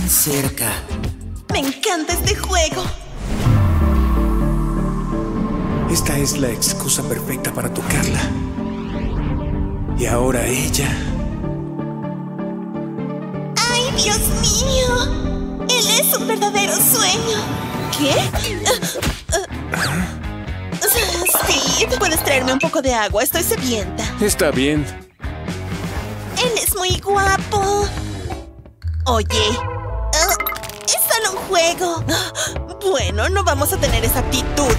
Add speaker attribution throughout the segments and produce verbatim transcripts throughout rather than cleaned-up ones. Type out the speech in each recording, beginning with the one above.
Speaker 1: cerca.
Speaker 2: Me encanta este juego.
Speaker 3: Esta es la excusa perfecta para tocarla. Y ahora ella...
Speaker 2: ¡Ay, Dios mío! Él es un verdadero sueño. ¿Qué? Steve, ¿puedes traerme un poco de agua? Estoy sedienta.
Speaker 3: Está bien.
Speaker 2: Él es muy guapo. Oye, uh, es solo un juego. Bueno, no vamos a tener esa actitud.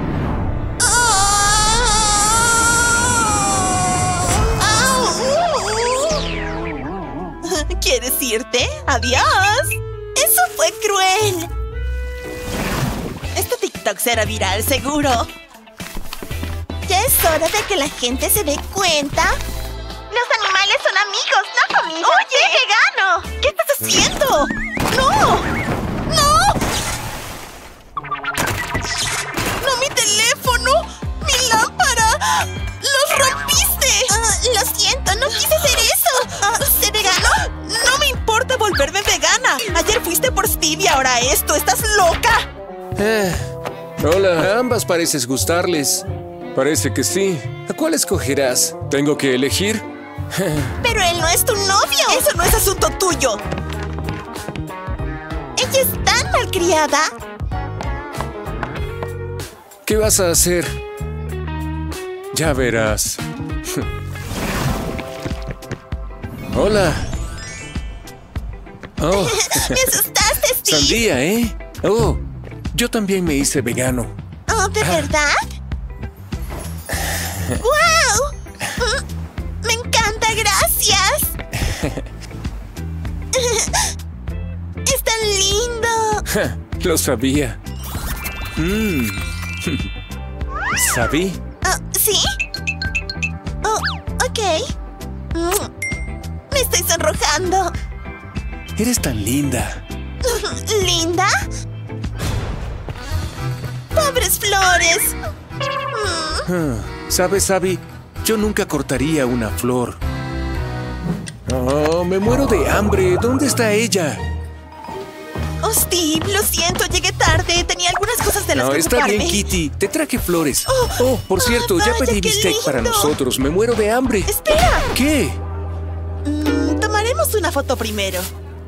Speaker 2: ¿Quieres irte? ¡Adiós! ¡Eso fue cruel! Este TikTok será viral, seguro. Ya es hora de que la gente se dé cuenta. Los animales son amigos, no comida. ¡Oye, vegano! ¿Qué estás haciendo? ¡No! ¡No! ¡No, mi teléfono! ¡Mi lámpara! ¡Los rompiste! Uh, lo siento, no quise hacer eso. Uh, ¿Sé vegano? No me importa volverme vegana. Ayer fuiste por Steve y ahora esto. ¿Estás loca?
Speaker 3: Eh, hola, a ambas pareces gustarles. Parece que sí. ¿A cuál escogerás? ¿Tengo que elegir?
Speaker 2: Pero él no es tu novio. Eso no es asunto tuyo. Ella es tan malcriada.
Speaker 3: ¿Qué vas a hacer? Ya verás. Hola. Oh.
Speaker 2: Me asustaste, Steve.
Speaker 3: Sandía, ¿eh? Oh, yo también me hice vegano.
Speaker 2: Oh, ¿de verdad? ¡Wow! Me encanta, gracias. Es tan lindo.
Speaker 3: Lo sabía. Mm. ¿Sabí?
Speaker 2: Oh, ¿sí? Oh, ok. Mm. Me estoy sonrojando.
Speaker 3: Eres tan linda.
Speaker 2: ¿Linda? ¡Pobres flores! Mm.
Speaker 3: ¿Sabes, Abby? Yo nunca cortaría una flor. Oh, me muero de hambre. ¿Dónde está ella?
Speaker 2: Oh, Steve, lo siento, llegué tarde. Tenía algunas cosas de las
Speaker 3: no,
Speaker 2: que
Speaker 3: está
Speaker 2: ocuparme.
Speaker 3: bien, Kitty. Te traje flores.
Speaker 2: Oh,
Speaker 3: oh por cierto,
Speaker 2: oh,
Speaker 3: ya
Speaker 2: vaya,
Speaker 3: pedí
Speaker 2: qué
Speaker 3: bistec para
Speaker 2: lindo.
Speaker 3: nosotros. Me muero de hambre.
Speaker 2: ¡Espera!
Speaker 3: ¿Qué?
Speaker 2: Mm, tomaremos una foto primero.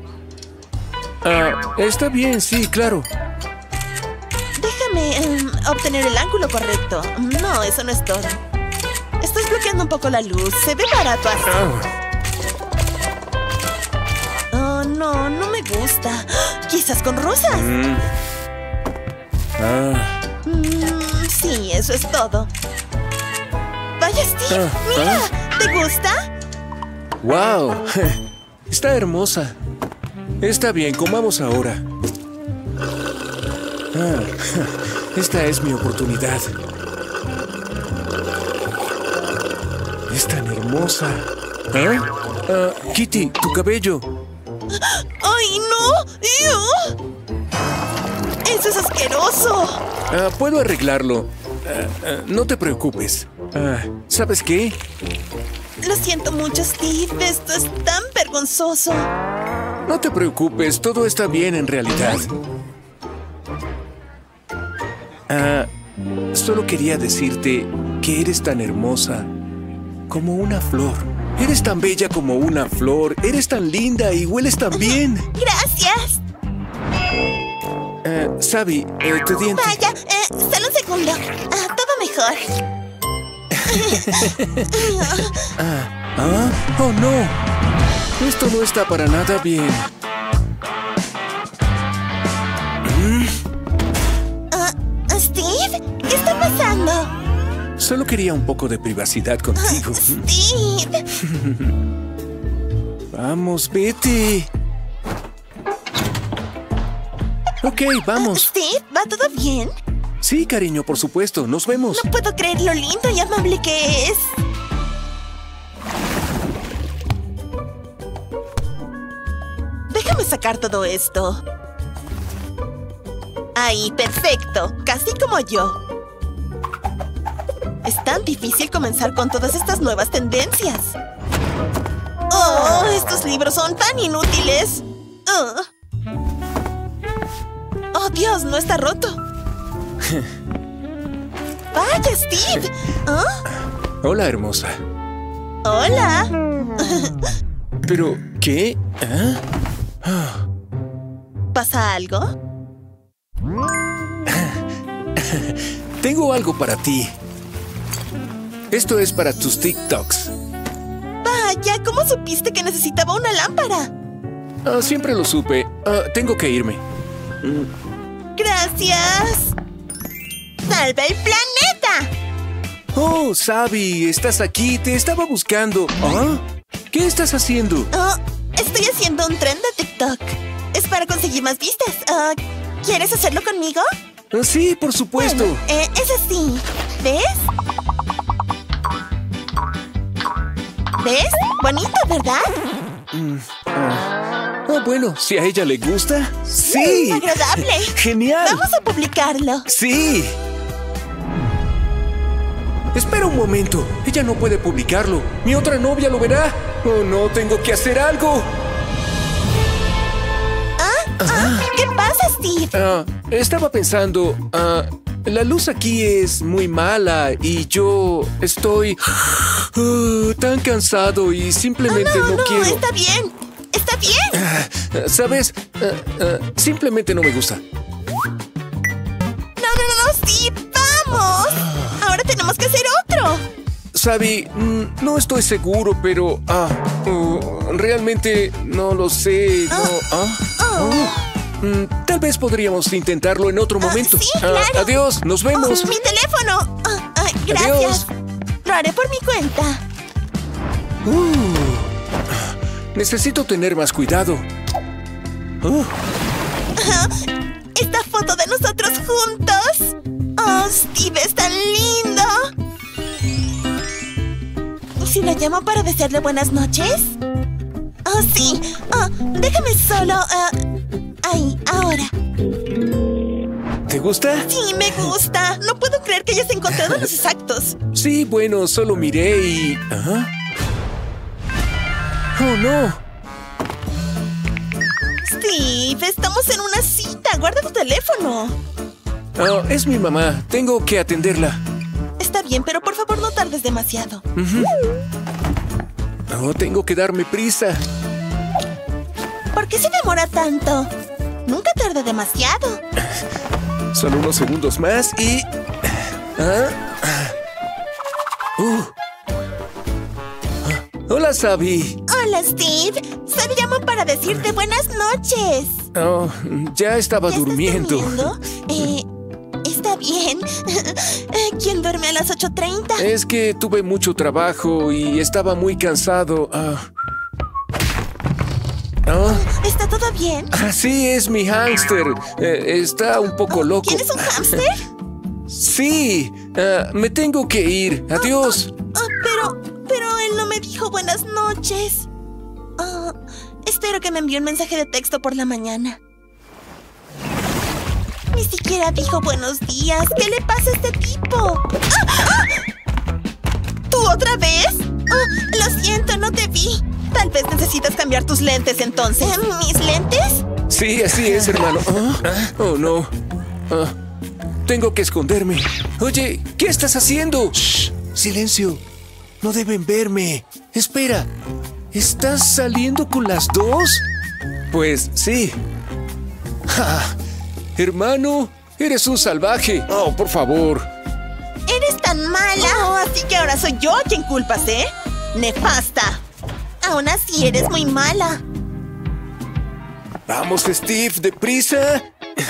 Speaker 3: Ah, está bien, sí, claro.
Speaker 2: Déjame um, obtener el ángulo correcto. No, eso no es todo. Estás bloqueando un poco la luz. Se ve barato así.
Speaker 3: Ah.
Speaker 2: Oh, no, no me gusta. Quizás con rosas.
Speaker 3: Mm. Ah.
Speaker 2: Mm, sí, eso es todo. Vaya, Steve,
Speaker 3: Ah,
Speaker 2: mira.
Speaker 3: ah.
Speaker 2: ¿Te gusta?
Speaker 3: ¡Wow! Está hermosa. Está bien, comamos ahora. Ah, esta es mi oportunidad. Es tan hermosa. ¿Ah? Ah, Kitty, tu cabello.
Speaker 2: ¡Ay, no! ¡Ew! ¡Eso es asqueroso!
Speaker 3: Ah, puedo arreglarlo. Ah, ah, no te preocupes. Ah, ¿sabes qué?
Speaker 2: Lo siento mucho, Steve. Esto es tan vergonzoso.
Speaker 3: No te preocupes, todo está bien en realidad. Ah, solo quería decirte que eres tan hermosa como una flor. Eres tan bella como una flor. Eres tan linda y hueles tan bien.
Speaker 2: Gracias.
Speaker 3: Ah, Sabi, eh, tu diente.
Speaker 2: Vaya, eh, solo un segundo. Ah, todo mejor.
Speaker 3: Ah, ah, oh no. Esto no está para nada bien. ¿Mm?
Speaker 2: Uh, ¿Steve? ¿Qué está pasando?
Speaker 3: Solo quería un poco de privacidad contigo.
Speaker 2: Uh, Steve.
Speaker 3: Vamos, vete. Ok, vamos.
Speaker 2: Steve, ¿va todo bien?
Speaker 3: Sí, cariño, por supuesto. Nos vemos.
Speaker 2: No puedo creer lo lindo y amable que es. Déjame sacar todo esto. Ahí, perfecto. Casi como yo. Es tan difícil comenzar con todas estas nuevas tendencias. Oh, estos libros son tan inútiles. Uh. Oh, Dios, no está roto. Vaya, Steve. ¿Ah?
Speaker 3: Hola, hermosa.
Speaker 2: Hola.
Speaker 3: ¿Pero qué? ¿Ah?
Speaker 2: ¿Pasa algo?
Speaker 3: Tengo algo para ti. Esto es para tus TikToks.
Speaker 2: Vaya, ¿cómo supiste que necesitaba una lámpara?
Speaker 3: Ah, siempre lo supe. Ah, tengo que irme.
Speaker 2: Gracias. ¡Salva el planeta!
Speaker 3: Oh, Sabi, estás aquí. Te estaba buscando. ¿Ah? ¿Qué estás haciendo?
Speaker 2: Oh, estoy haciendo un tren de TikTok. Es para conseguir más vistas. Uh, ¿Quieres hacerlo conmigo?
Speaker 3: Ah, sí, por supuesto.
Speaker 2: Bueno, eh, es así. ¿Ves? ¿Ves? Bonito, ¿verdad?
Speaker 3: Mm, ah. Oh, bueno, si a ella le gusta. ¡Sí!
Speaker 2: ¡Agradable!
Speaker 3: ¡Genial!
Speaker 2: ¡Vamos a publicarlo!
Speaker 3: ¡Sí! Espera un momento. Ella no puede publicarlo. Mi otra novia lo verá. Oh, no, tengo que hacer algo.
Speaker 2: ¿Ah? ¿Ah? ¿Qué pasa, Steve?
Speaker 3: Ah, estaba pensando... Ah, la luz aquí es muy mala y yo estoy uh, tan cansado y simplemente
Speaker 2: oh, no,
Speaker 3: no,
Speaker 2: no
Speaker 3: quiero...
Speaker 2: está bien. Está bien.
Speaker 3: Ah, ¿sabes? Ah, ah, simplemente no me gusta.
Speaker 2: No, no, no, no, Steve. ¡Vamos! Ahora tenemos que hacer otro.
Speaker 3: Sabi, mm, no estoy seguro, pero... Ah, uh, realmente no lo sé. No, ah,
Speaker 2: Oh.
Speaker 3: oh. Mm, tal vez podríamos intentarlo en otro
Speaker 2: Ah,
Speaker 3: momento.
Speaker 2: sí,
Speaker 3: Ah,
Speaker 2: claro.
Speaker 3: adiós, nos vemos.
Speaker 2: Oh, mi teléfono. Ah, ah, gracias.
Speaker 3: Adiós.
Speaker 2: Lo haré por mi cuenta.
Speaker 3: Uh, necesito tener más cuidado. Uh,
Speaker 2: Esta foto de nosotros juntos. Oh, Steve es tan lindo. ¿Y si lo llamo para desearle buenas noches? Oh, sí. Oh, déjame solo... Uh, ahí, ahora.
Speaker 3: ¿Te gusta?
Speaker 2: Sí, me gusta. No puedo creer que hayas encontrado los exactos.
Speaker 3: Sí, bueno, solo miré y... ¿Ah? ¡Oh, no!
Speaker 2: Steve, estamos en una cita. Guarda tu teléfono.
Speaker 3: Oh, es mi mamá. Tengo que atenderla.
Speaker 2: Está bien, pero por favor no tardes demasiado.
Speaker 3: Uh-huh. Oh, tengo que darme prisa.
Speaker 2: ¿Por qué se demora tanto? Nunca tarda demasiado.
Speaker 3: Solo unos segundos más y... ¿Ah? Uh. Ah, hola, Sabi.
Speaker 2: Hola, Steve. Solo llamo para decirte buenas noches.
Speaker 3: Oh, ya estaba
Speaker 2: ¿Ya estás
Speaker 3: durmiendo.
Speaker 2: durmiendo? Eh, está bien. ¿Quién duerme a las ocho treinta?
Speaker 3: Es que tuve mucho trabajo y estaba muy cansado. Ah. Oh.
Speaker 2: ¿Está todo bien?
Speaker 3: Ah, sí, es mi hámster. Eh, está un poco loco.
Speaker 2: ¿Tienes un hámster?
Speaker 3: Sí, ah, me tengo que ir. Adiós.
Speaker 2: Oh, pero, pero él no me dijo buenas noches. Oh, espero que me envíe un mensaje de texto por la mañana. Ni siquiera dijo buenos días. ¿Qué le pasa a este tipo? ¡Ah! ¡Ah! ¿Tú otra vez? Oh, lo siento, no te vi. Tal vez necesitas cambiar tus lentes entonces. ¿Mis lentes?
Speaker 3: Sí, así es, hermano. Oh, oh, no. Ah, tengo que esconderme. Oye, ¿qué estás haciendo? Shh, silencio. No deben verme. Espera. ¿Estás saliendo con las dos? Pues sí. Ja, hermano, eres un salvaje. Oh, por favor.
Speaker 2: Eres tan mala. Oh, así que ahora soy yo a quien culpas, ¿eh? Nefasta. Aún así eres muy mala.
Speaker 3: Vamos, Steve, deprisa.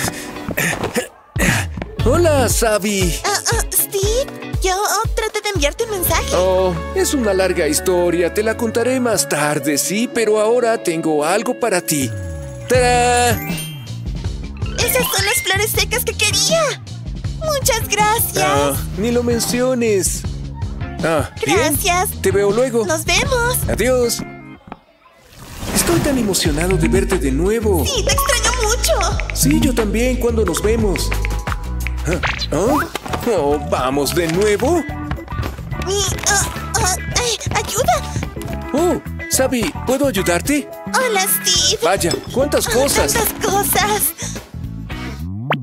Speaker 3: Hola, Sabi.
Speaker 2: Uh, uh, Steve, yo traté de enviarte un mensaje.
Speaker 3: Oh, es una larga historia. Te la contaré más tarde, sí, pero ahora tengo algo para ti. ¡Tará!
Speaker 2: Esas son las flores secas que quería. Muchas gracias.
Speaker 3: Ah, ni lo menciones. Ah, bien.
Speaker 2: Gracias.
Speaker 3: Te veo luego.
Speaker 2: Nos vemos.
Speaker 3: Adiós. Estoy tan emocionado de verte de nuevo.
Speaker 2: Sí, te extraño mucho.
Speaker 3: Sí, yo también. ¿Cuándo nos vemos? Ah, ¿oh? Oh, ¿vamos de nuevo?
Speaker 2: Mi, uh, uh, ay, ayuda.
Speaker 3: Oh, Sabi, ¿puedo ayudarte?
Speaker 2: Hola, Steve.
Speaker 3: Vaya, ¿cuántas
Speaker 2: Ah,
Speaker 3: cosas?
Speaker 2: Tantas cosas.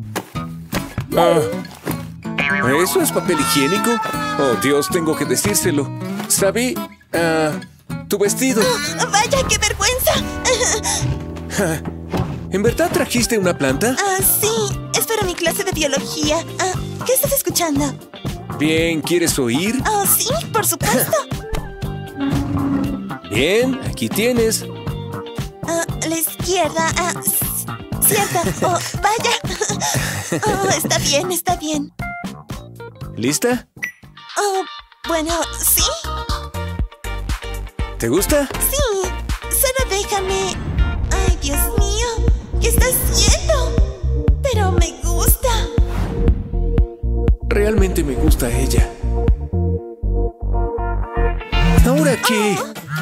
Speaker 3: Ah, ¿eso es papel higiénico? Oh, Dios, tengo que decírselo. Sabi, ah, tu vestido.
Speaker 2: Oh, vaya, qué vergüenza.
Speaker 3: ¿En verdad trajiste una planta?
Speaker 2: Ah, sí. Es para mi clase de biología. Ah, ¿qué estás escuchando?
Speaker 3: Bien, ¿quieres oír?
Speaker 2: Oh, sí, por supuesto.
Speaker 3: Bien, aquí tienes.
Speaker 2: Ah, la izquierda. Ah, cierto. Oh, vaya. Oh, está bien, está bien.
Speaker 3: ¿Lista?
Speaker 2: Oh, bueno, ¿sí?
Speaker 3: ¿Te gusta?
Speaker 2: Sí. Solo déjame... Ay, Dios mío. ¿Qué estás haciendo? Pero me gusta.
Speaker 3: Realmente me gusta ella. ¿Ahora qué?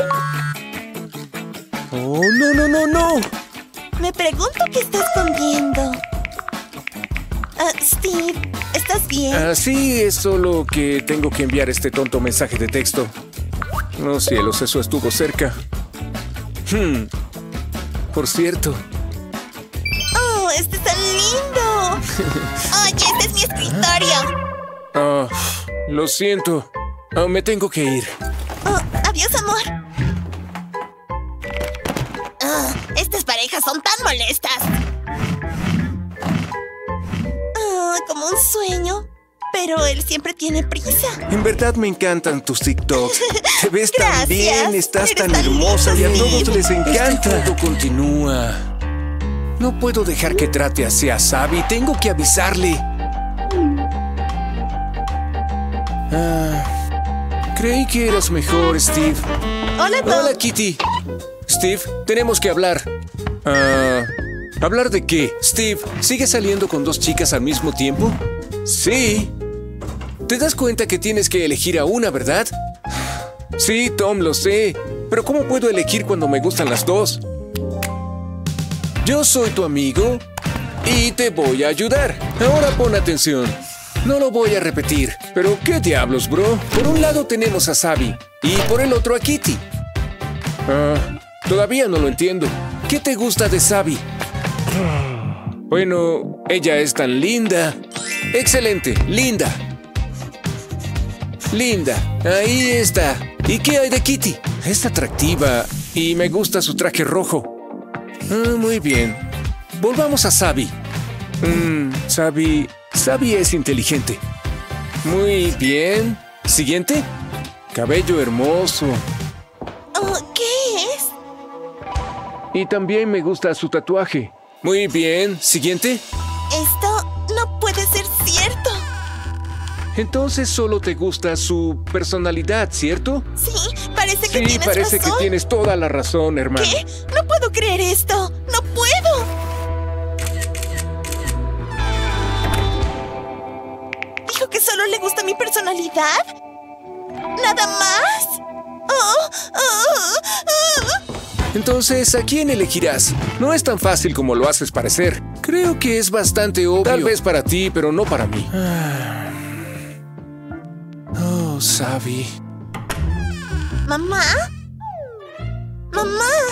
Speaker 3: Oh, no, no, no, no.
Speaker 2: Me pregunto qué está escondiendo. Ah, Steve, ¿estás bien?
Speaker 3: Ah, sí, es solo que tengo que enviar este tonto mensaje de texto. Oh, cielos, eso estuvo cerca. Hmm. Por cierto.
Speaker 2: ¡Oh, este es tan lindo! Oye, este es mi escritorio.
Speaker 3: Ah, lo siento. Ah, me tengo que ir.
Speaker 2: Oh, adiós, amor. Oh, estas parejas son tan molestas. Oh, como un sueño. Pero él siempre tiene prisa.
Speaker 3: En verdad me encantan tus TikToks. Te ves tan
Speaker 2: Gracias.
Speaker 3: bien, estás
Speaker 2: Eres
Speaker 3: tan
Speaker 2: tan
Speaker 3: hermosa y a
Speaker 2: lindo,
Speaker 3: todos
Speaker 2: Steve.
Speaker 3: les encanta. Este juego continúa. No puedo dejar que trate así a Sabi. Tengo que avisarle. Ah, creí que eras mejor, Steve.
Speaker 2: Hola, Tom.
Speaker 3: Hola, Kitty. Steve, tenemos que hablar. Ah, ¿hablar de qué? Steve, ¿sigues saliendo con dos chicas al mismo tiempo? Sí. ¿Te das cuenta que tienes que elegir a una, verdad? Sí, Tom, lo sé. Pero ¿cómo puedo elegir cuando me gustan las dos? Yo soy tu amigo y te voy a ayudar. Ahora pon atención. No lo voy a repetir. Pero ¿qué diablos, bro? Por un lado tenemos a Sabi y por el otro a Kitty. Ah, todavía no lo entiendo. ¿Qué te gusta de Sabi? Bueno, ella es tan linda. Excelente, linda. Linda, ahí está. ¿Y qué hay de Kitty? Es atractiva y me gusta su traje rojo. Ah, muy bien. Volvamos a Sabi. Mm, Sabi... Sabi es inteligente. Muy bien. ¿Siguiente? Cabello hermoso.
Speaker 2: Oh, ¿qué es?
Speaker 3: Y también me gusta su tatuaje. Muy bien. ¿Siguiente?
Speaker 2: Esto no puede ser cierto.
Speaker 3: Entonces solo te gusta su personalidad, ¿cierto?
Speaker 2: Sí, parece que
Speaker 3: Sí,
Speaker 2: tienes
Speaker 3: parece
Speaker 2: razón.
Speaker 3: que tienes toda la razón, hermano.
Speaker 2: ¿Qué? No puedo creer esto. ¡No puedo! ¿Dijo que solo le gusta mi personalidad? ¿Nada más? Oh, oh, oh.
Speaker 3: Entonces, ¿a quién elegirás? No es tan fácil como lo haces parecer. Creo que es bastante obvio. Tal vez para ti, pero no para mí. Oh, Sabi.
Speaker 2: ¿Mamá? ¿Mamá?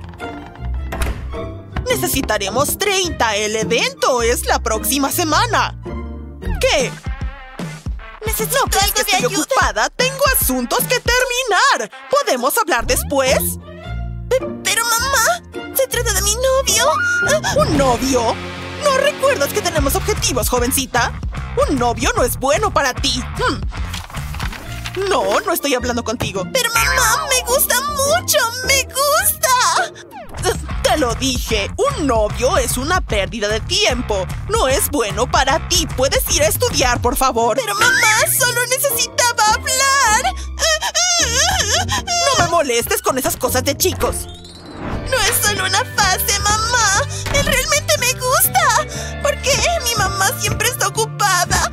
Speaker 1: Necesitaremos treinta. El evento es la próxima semana. ¿Qué?
Speaker 2: Necesito
Speaker 1: ¿No crees
Speaker 2: algo
Speaker 1: que
Speaker 2: de
Speaker 1: estoy
Speaker 2: ayuda.
Speaker 1: ocupada? Tengo asuntos que terminar. ¿Podemos hablar después?
Speaker 2: Pero mamá, se trata de mi novio.
Speaker 1: ¿Un novio? ¿No recuerdas que tenemos objetivos, jovencita? Un novio no es bueno para ti. Hmm. No, no estoy hablando contigo.
Speaker 2: Pero mamá, me gusta mucho, me gusta.
Speaker 1: Te lo dije, un novio es una pérdida de tiempo. No es bueno para ti. Puedes ir a estudiar, por favor.
Speaker 2: Pero mamá, solo necesitaba hablar.
Speaker 1: No me molestes con esas cosas de chicos.
Speaker 2: No es solo una fase, mamá. Él realmente me gusta. ¿Por qué? Mi mamá siempre está ocupada.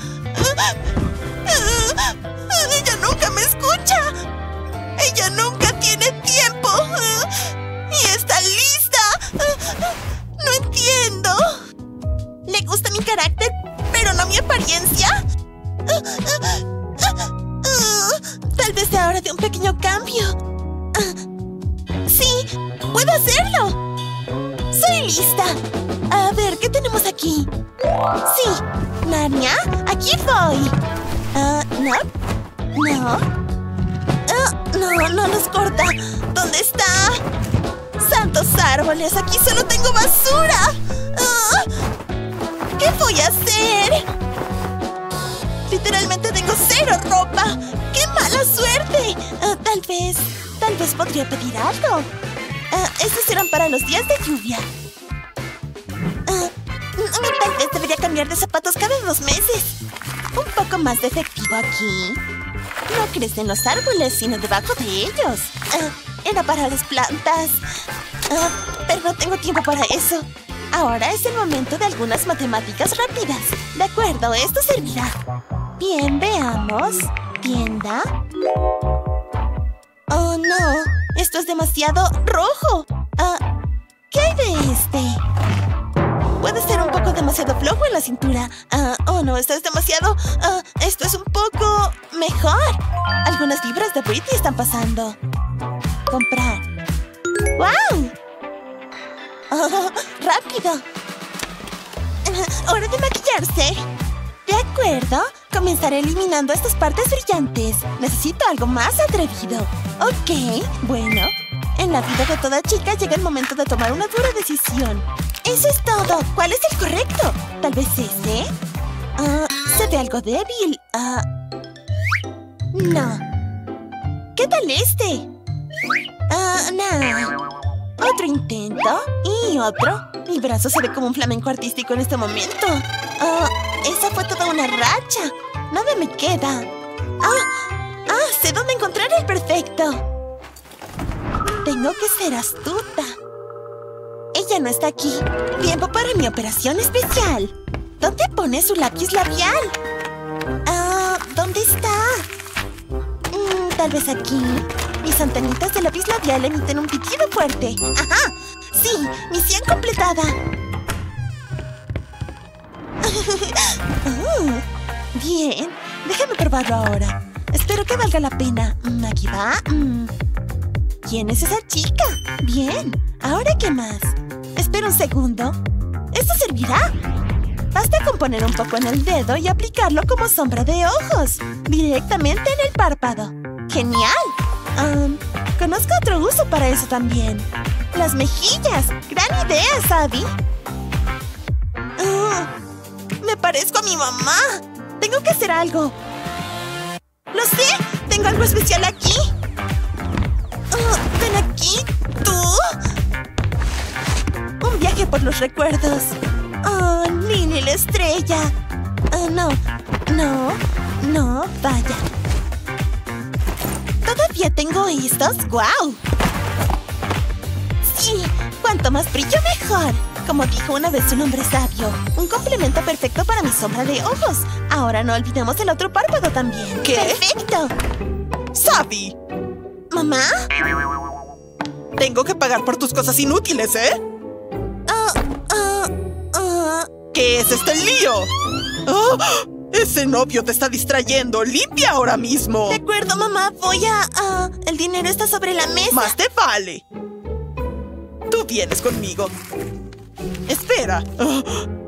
Speaker 2: Ella nunca me escucha. Ella nunca tiene tiempo. Y está lista. No entiendo. ¿Le gusta mi carácter, pero no mi apariencia? Tal vez sea hora de un pequeño cambio. Sí, puedo hacerlo. Soy lista. A ver, ¿qué tenemos aquí? Sí. Narnia, aquí voy. Ah, no. No. Ah, no, no nos corta. ¿Dónde está? ¡Santos árboles! ¡Aquí solo tengo basura! Ah, ¿qué voy a hacer? Literalmente tengo cero ropa. ¡Qué mala suerte! Ah, tal vez... Tal vez podría pedir algo. Ah, estos eran para los días de lluvia. Ah, tal vez debería cambiar de zapatos cada dos meses. Un poco más de efectivo aquí. No crecen los árboles, sino debajo de ellos. Ah, era para las plantas. Ah, pero no tengo tiempo para eso. Ahora es el momento de algunas matemáticas rápidas. De acuerdo, esto servirá. Bien, veamos. Tienda. Oh, no. Esto es demasiado rojo. Ah, ¿qué hay de este? Puede ser un poco demasiado flojo en la cintura. Ah, oh, no, esto es demasiado... Ah, esto es un poco... mejor. Algunas libras de Britney están pasando. Comprar. ¡Wow! Oh, rápido. Hora de maquillarse. De acuerdo. Comenzaré eliminando estas partes brillantes. Necesito algo más atrevido. Ok, bueno. En la vida de toda chica llega el momento de tomar una dura decisión. Eso es todo. ¿Cuál es el correcto? ¿Tal vez ese? Ah, se ve algo débil. Ah, no. ¿Qué tal este? Ah, no. Otro intento. Y otro. Mi brazo se ve como un flamenco artístico en este momento. Ah, esa fue toda una racha. Nada me queda. Ah, ah, sé dónde encontrar el perfecto. Tengo que ser astuta. Ella no está aquí. Tiempo para mi operación especial. ¿Dónde pone su lápiz labial? Ah, ¿dónde está? Mm, tal vez aquí. Mis antenitas de lápiz labial emiten un pitido fuerte. ¡Ajá! ¡Sí! ¡Misión completada! oh, bien. Déjame probarlo ahora. Espero que valga la pena. Mm, aquí va. Mm. ¿Quién es esa chica? Bien. ¿Ahora qué más? Espera un segundo. ¿Esto servirá? Basta con poner un poco en el dedo y aplicarlo como sombra de ojos. Directamente en el párpado. ¡Genial! Um, conozco otro uso para eso también. Las mejillas. ¡Gran idea, Sabi! Uh, me parezco a mi mamá. Tengo que hacer algo. ¡Lo sé! ¡Tengo algo especial aquí! Uh, ¡Ven aquí! ¿Tú? Un viaje por los recuerdos. ¡Oh, Lily la estrella! Uh, no, no, no, vaya. ¿Todavía tengo estos? ¡Guau! Sí, cuanto más brillo mejor. Como dijo una vez un hombre sabio, un complemento perfecto para mi sombra de ojos. Ahora no olvidemos el otro párpado también.
Speaker 1: ¿Qué?
Speaker 2: ¡Perfecto!
Speaker 1: ¡Sabi!
Speaker 2: ¿Mamá?
Speaker 1: Tengo que pagar por tus cosas inútiles, ¿eh?
Speaker 2: Uh, uh, uh.
Speaker 1: ¿Qué es este lío? ¡Oh! Ese novio te está distrayendo. ¡Limpia ahora mismo!
Speaker 2: De acuerdo, mamá. Voy a... Uh, el dinero está sobre la mesa.
Speaker 1: ¡Más te vale! Tú vienes conmigo. Espera. Oh.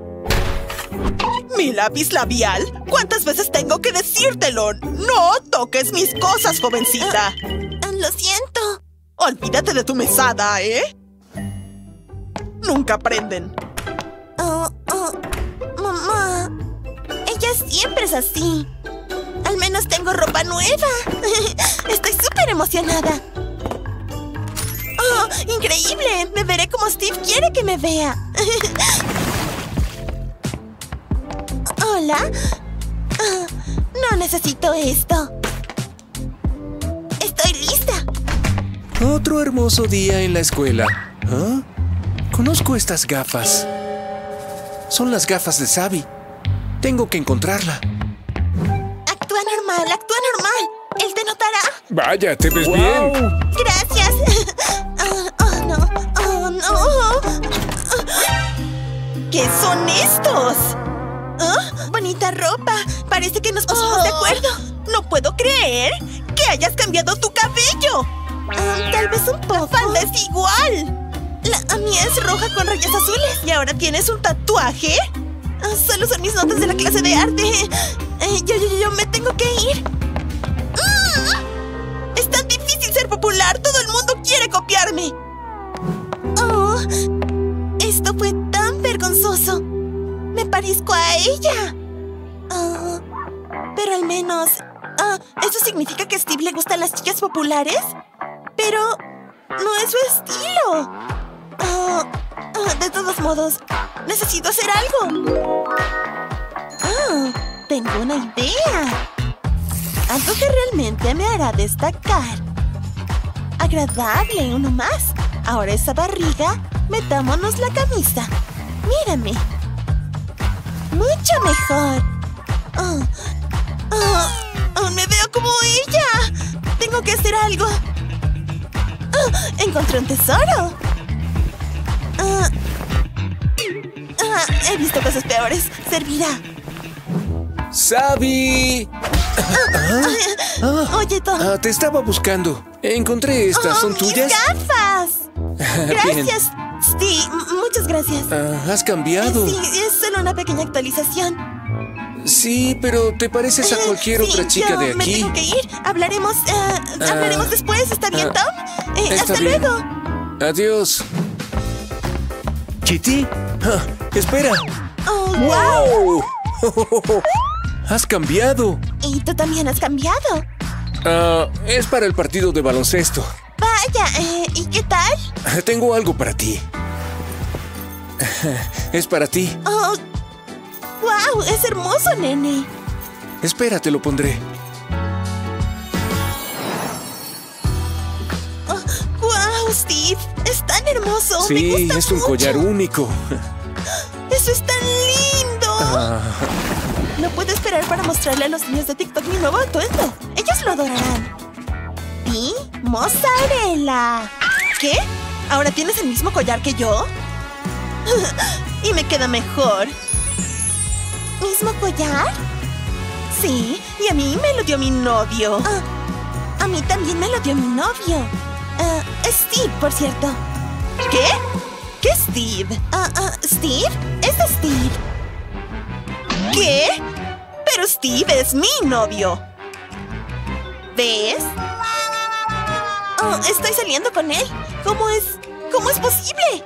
Speaker 1: ¿Mi lápiz labial? ¿Cuántas veces tengo que decírtelo? ¡No toques mis cosas, jovencita!
Speaker 2: Uh, uh, lo siento.
Speaker 1: Olvídate de tu mesada, ¿eh? Nunca aprenden.
Speaker 2: Oh, oh, mamá. Ella siempre es así. Al menos tengo ropa nueva. Estoy súper emocionada. ¡Oh, increíble! Me veré como Steve quiere que me vea. Hola. Oh, no necesito esto. Estoy lista.
Speaker 3: Otro hermoso día en la escuela. ¿Ah? Conozco estas gafas. Son las gafas de Sabi. Tengo que encontrarla.
Speaker 2: Actúa normal, actúa normal. Él te notará.
Speaker 3: Vaya, te ves wow. bien.
Speaker 2: Gracias. Oh, oh, no. Oh, no.
Speaker 1: ¿Qué son estos?
Speaker 2: Oh, bonita ropa. Parece que nos pusimos oh, de acuerdo.
Speaker 1: No puedo creer que hayas cambiado tu cabello.
Speaker 2: Um, tal vez un poco.
Speaker 1: La falda es igual.
Speaker 2: La mía es roja con rayas azules.
Speaker 1: ¿Y ahora tienes un tatuaje?
Speaker 2: Ah, solo son mis notas de la clase de arte. Eh, yo, yo, yo me tengo que ir.
Speaker 1: Mm. Es tan difícil ser popular. Todo el mundo quiere copiarme.
Speaker 2: Oh, esto fue tan vergonzoso. Me parezco a ella. Oh, pero al menos... Uh, ¿eso significa que a Steve le gustan las chicas populares? Pero no es su estilo. Uh, uh, de todos modos, necesito hacer algo. Oh, tengo una idea. Algo que realmente me hará destacar. Agradable, uno más. Ahora esa barriga, metámonos la camisa. Mírame. Mucho mejor. Oh, oh, oh, me veo como ella. Tengo que hacer algo. Oh, encontré un tesoro. Uh, uh, he visto cosas peores. Servirá.
Speaker 3: ¡Sabi!
Speaker 2: Uh, uh, oye, Tom.
Speaker 3: Ah, te estaba buscando. Encontré estas.
Speaker 2: Oh,
Speaker 3: ¿Son
Speaker 2: mis
Speaker 3: tuyas?
Speaker 2: ¡Gafas!
Speaker 3: Bien.
Speaker 2: Gracias, Steve. M- Muchas gracias.
Speaker 3: Ah, ¿has cambiado?
Speaker 2: Sí, es solo una pequeña actualización.
Speaker 3: Sí, pero te pareces a cualquier
Speaker 2: Sí,
Speaker 3: otra chica
Speaker 2: yo
Speaker 3: de
Speaker 2: me
Speaker 3: aquí.
Speaker 2: tengo que ir. Hablaremos, uh,
Speaker 3: Ah,
Speaker 2: hablaremos después. ¿Está bien,
Speaker 3: ah,
Speaker 2: Tom? Eh,
Speaker 3: está
Speaker 2: hasta
Speaker 3: bien.
Speaker 2: luego.
Speaker 3: Adiós. ¿Kitty? Ah, espera.
Speaker 2: Oh, wow.
Speaker 3: ¡Wow! ¡Has cambiado!
Speaker 2: Y tú también has cambiado.
Speaker 3: Ah, es para el partido de baloncesto.
Speaker 2: Vaya, eh, ¿y qué tal?
Speaker 3: Tengo algo para ti. Es para ti.
Speaker 2: Oh, wow, es hermoso, nene.
Speaker 3: Espera, te lo pondré.
Speaker 2: Oh, wow, Steve, es tan hermoso. Me
Speaker 3: Sí,
Speaker 2: gusta
Speaker 3: es un
Speaker 2: mucho.
Speaker 3: collar único.
Speaker 2: Eso es tan lindo.
Speaker 3: Ah,
Speaker 2: No puedo esperar para mostrarle a los niños de TikTok mi nuevo atuendo. Ellos lo adorarán. Y mozzarella.
Speaker 1: ¿Qué? ¿Ahora tienes el mismo collar que yo? Y me queda mejor.
Speaker 2: ¿Mismo collar?
Speaker 1: Sí, y a mí me lo dio mi novio.
Speaker 2: Ah, a mí también me lo dio mi novio. Ah, Steve, por cierto.
Speaker 1: ¿Qué? ¿Qué Steve?
Speaker 2: Ah, ah, ¿Steve? Es Steve.
Speaker 1: ¿Qué? Pero Steve es mi novio.
Speaker 2: ¿Ves? Oh, estoy saliendo con él. ¿Cómo es? ¿Cómo es posible?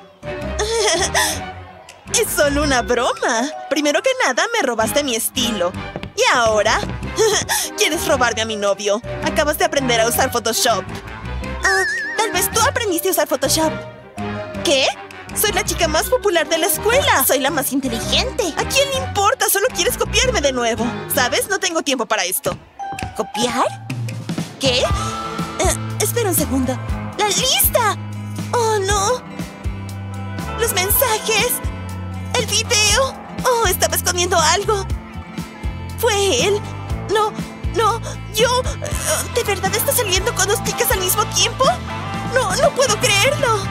Speaker 1: Es solo una broma. Primero que nada, me robaste mi estilo. Y ahora, quieres robarme a mi novio. Acabas de aprender a usar Photoshop.
Speaker 2: Ah, tal vez tú aprendiste a usar Photoshop.
Speaker 1: ¿Qué? Soy la chica más popular de la escuela.
Speaker 2: Soy la más inteligente.
Speaker 1: ¿A quién le importa? Solo quieres copiarme de nuevo. ¿Sabes? No tengo tiempo para esto.
Speaker 2: ¿Copiar? ¿Qué? Eh, espera un segundo. ¡La lista! ¡Oh, no! ¡Los mensajes! ¡El video! ¡Oh, estaba escondiendo algo! ¡Fue él! ¡No! ¡No! ¡Yo! Uh, ¿De verdad está saliendo con dos chicas al mismo tiempo? ¡No! ¡No puedo creerlo!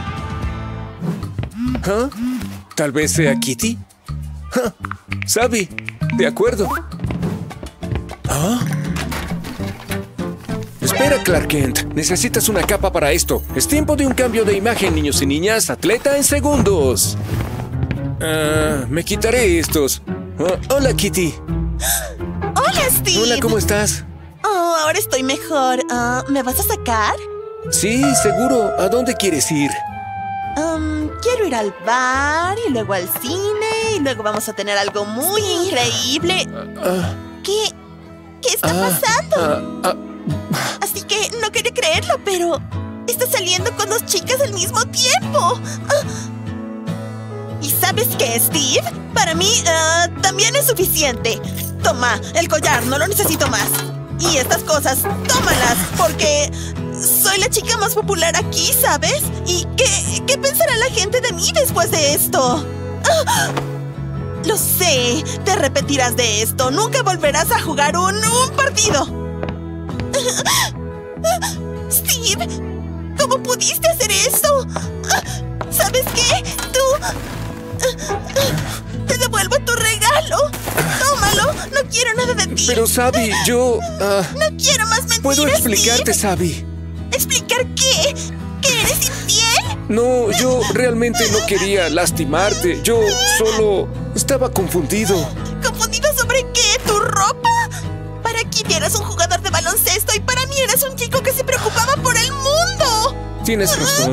Speaker 3: ¿Ah? ¿Tal vez sea Kitty? Ah, Sabi, de acuerdo. ¿Ah? Espera, Clark Kent. Necesitas una capa para esto. Es tiempo de un cambio de imagen, niños y niñas. Atleta en segundos. Ah, me quitaré estos. Oh, hola, Kitty.
Speaker 2: ¡Hola, Steve!
Speaker 3: Hola, ¿cómo estás?
Speaker 2: Oh, ahora estoy mejor. Ah, ¿me vas a sacar?
Speaker 3: Sí, seguro. ¿A dónde quieres ir?
Speaker 2: Um, quiero ir al bar y luego al cine y luego vamos a tener algo muy increíble.
Speaker 3: Ah,
Speaker 2: ¿Qué? ¿Qué está
Speaker 3: ah,
Speaker 2: pasando?
Speaker 3: ah, ah,
Speaker 2: Así que no quería creerlo, pero está saliendo con dos chicas al mismo tiempo. Ah,
Speaker 1: ¿Y sabes qué, Steve? Para mí, ah, también es suficiente. Toma, el collar, no lo necesito más. Y estas cosas, tómalas, porque soy la chica más popular aquí, ¿sabes? ¿Y qué, qué pensará la gente de mí después de esto? ¡Ah! Lo sé, te arrepentirás de esto. Nunca volverás a jugar un, un partido.
Speaker 2: Steve, ¿cómo pudiste hacer eso? Ah, ¿sabes qué? Tú... ah, ah, te devuelvo tu regalo. Tómalo, no quiero nada de ti.
Speaker 3: pero, Sabi, yo... ah,
Speaker 2: No quiero más mentiras,
Speaker 3: ¿puedo explicarte,
Speaker 2: Steve.
Speaker 3: Sabi?
Speaker 2: ¿Explicar qué? ¿Que eres infiel?
Speaker 3: No, yo realmente no quería lastimarte. Yo solo estaba confundido.
Speaker 1: ¿Confundido sobre qué? ¿Tu ropa? Para Kitty eras un jugador de baloncesto y para mí eras un chico que se preocupaba por el mundo.
Speaker 3: Tienes razón.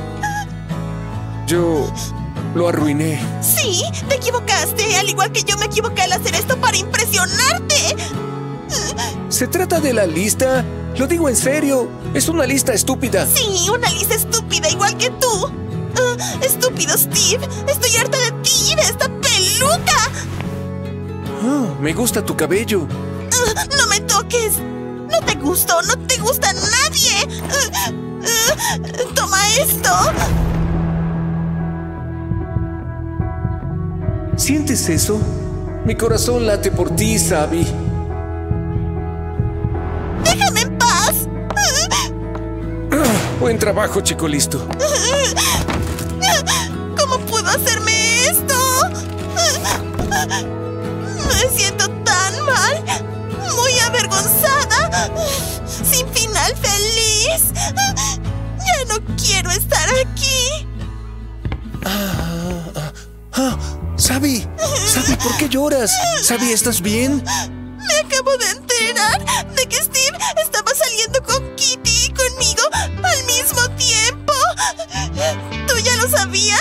Speaker 3: Yo lo arruiné.
Speaker 1: Sí, te equivocaste, al igual que yo me equivoqué al hacer esto para impresionarte.
Speaker 3: ¿Se trata de la lista? Lo digo en serio. Es una lista estúpida.
Speaker 1: Sí, una lista estúpida igual que tú. Uh, estúpido Steve. Estoy harta de ti y de esta peluca.
Speaker 3: Oh, me gusta tu cabello.
Speaker 1: Uh, no me toques. No te gusto, no te gusta nadie. Uh, uh, toma esto.
Speaker 3: ¿Sientes eso? Mi corazón late por ti, Sabi.
Speaker 1: ¡Déjame en paz!
Speaker 3: Ah, buen trabajo, chico listo.
Speaker 1: ¿Cómo pudo hacerme esto? Me siento tan mal, muy avergonzada, sin final feliz. Ya no quiero estar aquí.
Speaker 3: Ah, ah, ah, Sabi, Sabi, ¿por qué lloras? Sabi, ¿estás bien?
Speaker 1: Me acabo de enterar de que Steve estaba saliendo con Kitty y conmigo al mismo tiempo. ¿Tú ya lo sabías?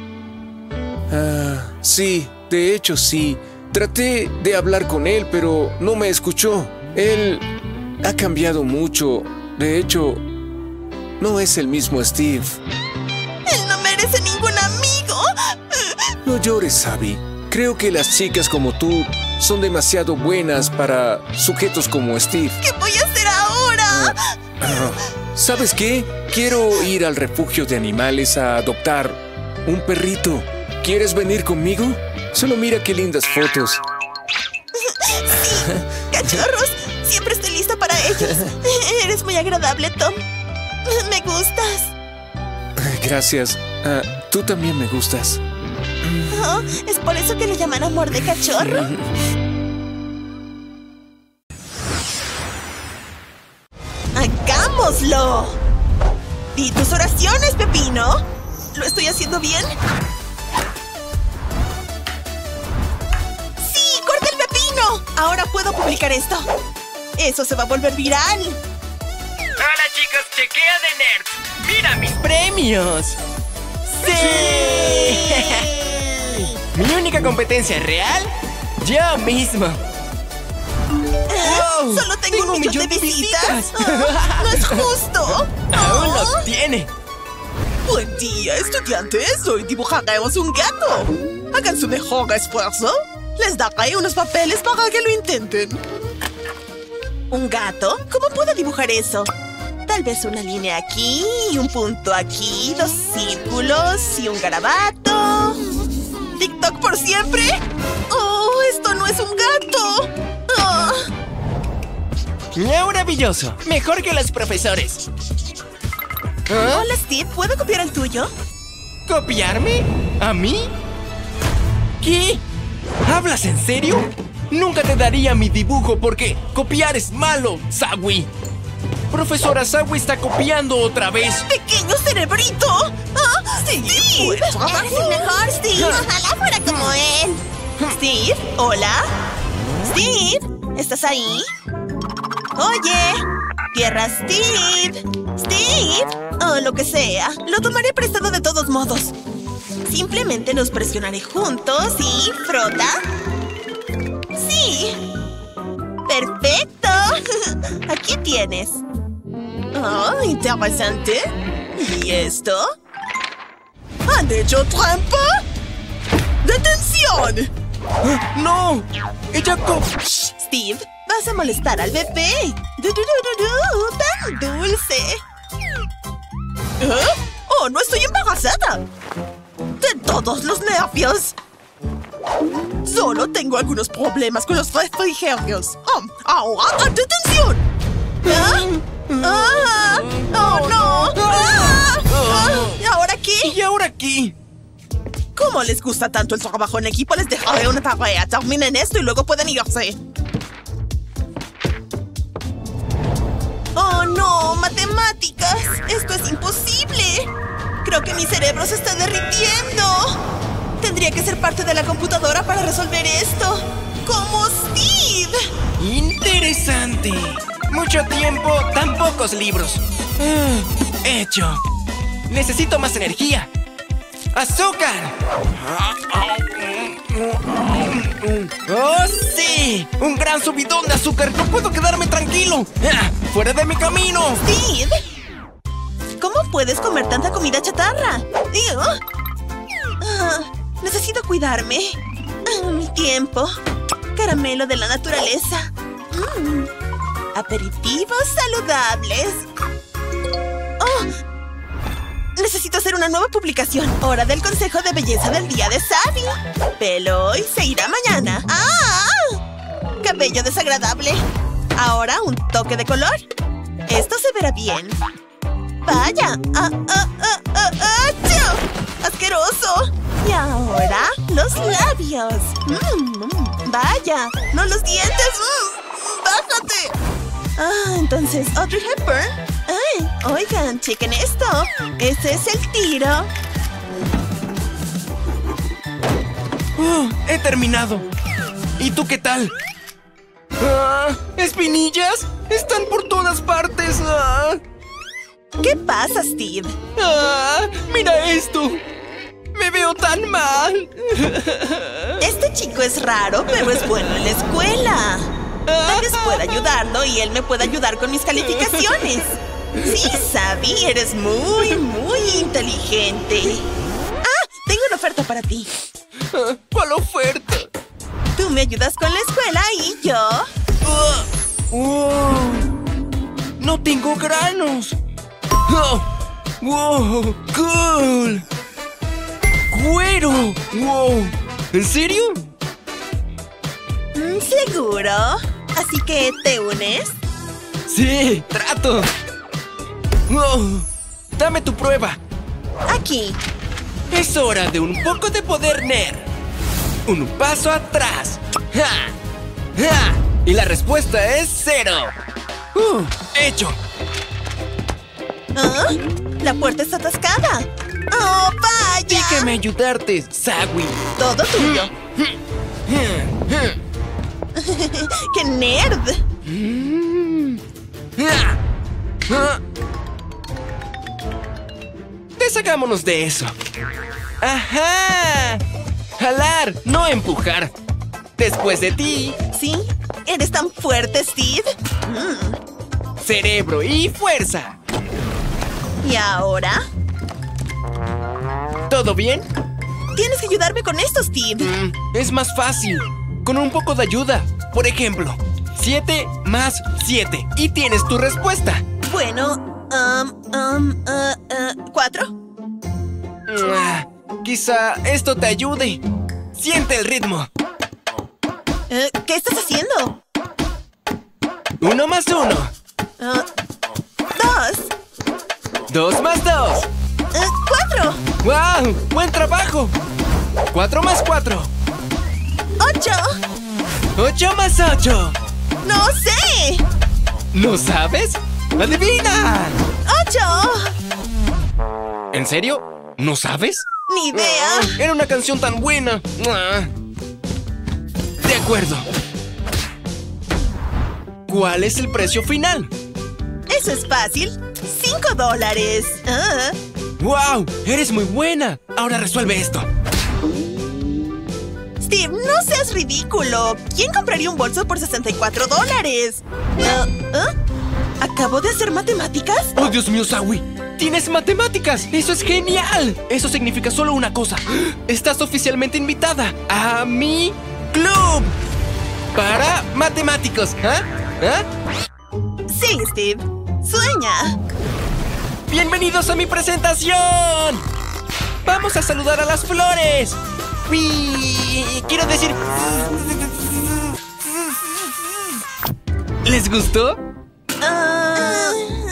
Speaker 3: Ah, sí, de hecho sí. Traté de hablar con él, pero no me escuchó. Él ha cambiado mucho. De hecho, no es el mismo Steve.
Speaker 1: Él no merece ningún amigo.
Speaker 3: No llores, Sabi. Creo que las chicas como tú son demasiado buenas para sujetos como Steve.
Speaker 1: ¿Qué voy a hacer ahora?
Speaker 3: Ah, ¿sabes qué? Quiero ir al refugio de animales a adoptar un perrito. ¿Quieres venir conmigo? Solo mira qué lindas fotos.
Speaker 1: Sí, cachorros. Siempre estoy lista para ellos. Eres muy agradable, Tom. Me gustas.
Speaker 3: Gracias. Ah, tú también me gustas.
Speaker 1: Oh, ¿es por eso que le llaman amor de cachorro? ¡Hagámoslo! ¿Y tus oraciones, Pepino? ¿Lo estoy haciendo bien? ¡Sí! ¡Corta el pepino! Ahora puedo publicar esto. Eso se va a volver viral.
Speaker 4: Hola chicos, chequea de nerds. ¡Mira mis premios! ¡Sí! ¿Mi única competencia real? ¡Yo mismo!
Speaker 1: ¿Eh?
Speaker 4: Wow,
Speaker 1: ¿Solo tengo,
Speaker 4: tengo
Speaker 1: un millón de visitas? Oh, ¡no es justo!
Speaker 4: ¡Aún
Speaker 1: Oh.
Speaker 4: lo tiene!
Speaker 5: Buen día, estudiantes. Hoy dibujaremos un gato. Hagan su mejor esfuerzo. Les daré unos papeles para que lo intenten.
Speaker 1: ¿Un gato? ¿Cómo puedo dibujar eso? Tal vez una línea aquí, y un punto aquí, dos círculos y un garabato. ¿TikTok por siempre? ¡Oh, esto no es un gato! Oh.
Speaker 4: ¡Maravilloso! Mejor que los profesores. ¿Ah?
Speaker 1: Hola, Steve. ¿Puedo copiar el tuyo?
Speaker 4: ¿Copiarme? ¿A mí? ¿Qué? ¿Hablas en serio? Nunca te daría mi dibujo porque copiar es malo, Sawi. Profesora Sawi está copiando otra vez.
Speaker 1: ¡Pequeño cerebrito! ¡Ah, Steve! ¡Eres el mejor, Steve! ¡Ojalá fuera como él! ¿Steve? ¿Hola? ¿Steve? ¿Estás ahí? ¡Oye! ¡Tierra, Steve! ¡Steve! O lo que sea. Lo tomaré prestado de todos modos. Simplemente los presionaré juntos y... ¿frota? ¡Sí! ¡Perfecto! Aquí tienes.
Speaker 5: Ah, interesante. ¿Y esto? ¿Han hecho trampa? ¡Detención!
Speaker 4: ¡No! ¡Ella co...
Speaker 1: Steve, vas a molestar al bebé. Du, du, du, du, du, tan dulce.
Speaker 5: ¿Eh? ¡Oh, no estoy embarazada! ¡De todos los nervios! Solo tengo algunos problemas con los refrigerios. Oh, ¡ahora, detención!
Speaker 1: ¿Ah? ¡Ah! ¡Oh, no! ¡Ah! ¡Ah! ¿Y ahora qué?
Speaker 4: ¿Y ahora qué?
Speaker 5: ¿Cómo les gusta tanto el trabajo en equipo? Les dejaré una tarea. Terminen esto y luego pueden irse.
Speaker 1: ¡Oh, no! ¡Matemáticas! ¡Esto es imposible! Creo que mi cerebro se está derritiendo. Tendría que ser parte de la computadora para resolver esto. ¡Como Steve!
Speaker 4: Interesante. Mucho tiempo, tan pocos libros. Ah, hecho. Necesito más energía. ¡Azúcar! ¡Oh, sí! ¡Un gran subidón de azúcar! ¡No puedo quedarme tranquilo! ¡Ah! ¡Fuera de mi camino!
Speaker 1: ¡Steve! ¿Cómo puedes comer tanta comida chatarra? Digo, ah, necesito cuidarme. Ah, mi tiempo. Caramelo de la naturaleza. Mm. Aperitivos saludables. ¡Oh! Necesito hacer una nueva publicación. Hora del consejo de belleza del día de Sabi. Pelo hoy se irá mañana. ¡Ah! Cabello desagradable. Ahora un toque de color. Esto se verá bien. ¡Vaya! ¡Ah, ah, ah, ah, ah! ¡Achú! ¡Asqueroso! Y ahora los labios. Mm, ¡vaya! ¡No los dientes! Mm, ¡bájate! Ah, entonces Audrey Hepburn. Ay, oigan, chequen esto. Ese es el tiro.
Speaker 4: Oh, he terminado. ¿Y tú qué tal? Ah, ¿espinillas? Están por todas partes. Ah.
Speaker 1: ¿Qué pasa, Steve?
Speaker 4: Ah, ¡mira esto! ¡Me veo tan mal!
Speaker 1: Este chico es raro, pero es bueno en la escuela. Tal vez pueda ayudarlo y él me puede ayudar con mis calificaciones. Sí, Sabi, eres muy, muy inteligente. Ah, tengo una oferta para ti.
Speaker 4: ¿Cuál oferta?
Speaker 1: Tú me ayudas con la escuela y yo...
Speaker 4: Uh, oh, ¡no tengo granos! Oh, ¡wow! ¡Cool! ¡Cuero! ¡Wow! ¿En serio?
Speaker 1: Mm, ¿seguro? ¿Así que te unes?
Speaker 4: ¡Sí! ¡Trato! Oh, ¡dame tu prueba!
Speaker 1: Aquí.
Speaker 4: Es hora de un poco de poder nerd. Un paso atrás. ¡Ja! ¡Ja! Y la respuesta es cero. Uh, ¡Hecho!
Speaker 1: ¿Ah? La puerta está atascada. ¡Oh, vaya!
Speaker 4: Déjame ayudarte, Sawi.
Speaker 1: Todo tuyo. ¡Qué nerd!
Speaker 4: Deshagámonos de eso. ¡Ajá! Jalar, no empujar. Después de ti,
Speaker 1: ¿Sí? ¿Eres tan fuerte, Steve? Mm.
Speaker 4: cerebro y fuerza.
Speaker 1: ¿Y ahora?
Speaker 4: ¿Todo bien?
Speaker 1: Tienes que ayudarme con esto, Steve.
Speaker 4: Mm, es más fácil. Con un poco de ayuda. Por ejemplo, siete más siete. Y tienes tu respuesta.
Speaker 1: Bueno, um, um, uh, uh, ¿cuatro?
Speaker 4: Ah, quizá esto te ayude. Siente el ritmo.
Speaker 1: Eh, ¿Qué estás haciendo?
Speaker 4: Uno más uno.
Speaker 1: Uh, dos.
Speaker 4: Dos más dos.
Speaker 1: Uh, cuatro.
Speaker 4: ¡Wow! ¡Buen trabajo! Cuatro más cuatro.
Speaker 1: Ocho.
Speaker 4: Ocho más ocho.
Speaker 1: No sé.
Speaker 4: ¿No sabes? ¡Adivina!
Speaker 1: Ocho.
Speaker 4: ¿En serio? ¿No sabes?
Speaker 1: Ni idea.
Speaker 4: Era una canción tan buena. Ah. De acuerdo. ¿Cuál es el precio final?
Speaker 1: Eso es fácil. Cinco dólares. Ah.
Speaker 4: ¡Wow! ¡Eres muy buena! Ahora resuelve esto.
Speaker 1: Steve, no seas ridículo. ¿Quién compraría un bolso por sesenta y cuatro dólares? Ah, ¿ah? ¿Acabo de hacer matemáticas?
Speaker 4: ¡Oh, Dios mío, Sawi! ¡Tienes matemáticas! ¡Eso es genial! Eso significa solo una cosa. Estás oficialmente invitada a mi club para matemáticos. ¿Ah? ¿Ah?
Speaker 1: Sí, Steve. Sueña.
Speaker 4: ¡Bienvenidos a mi presentación! ¡Vamos a saludar a las flores! ¡Uy! Quiero decir... ¿Les gustó?
Speaker 1: Ah,